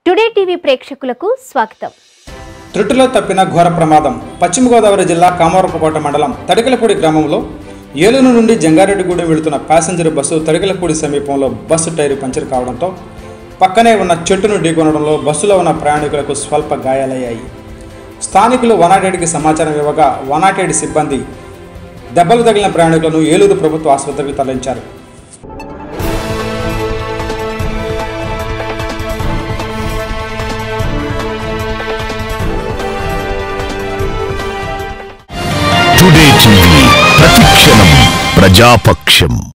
Today TV ప్రేక్షకులకు స్వాగతం. త్రుటిలో తప్పిన ఘోర ప్రమాదం. పశ్చిమ గోదావరి జిల్లా మవరప మండలం తడికలపూడి గ్రామంలో ఏలూరు నుండి జంగారెడ్డిగూడెం వెళుతున్న ప్యాసింజర్ బస్సు తడికలపూడి సమీపంలో బస్సు టైరు పంచర్ కావడంతో పక్కనే ఉన్న చెట్టును ఢీకొనడంలో బస్సులో ఉన్న ప్రయాణికులకు స్వల్ప గాయాలయ్యాయి. స్థానికులు 108కి సమాచారం ఇవ్వగా 108 సిబ్బంది దెబ్బలు తగిలిన ప్రయాణికులను ఏలూరు ప్రభుత్వ ఆసుపత్రికి తరలించారు. టుడే టీవీ ప్రతిక్షణం ప్రజాపక్షం.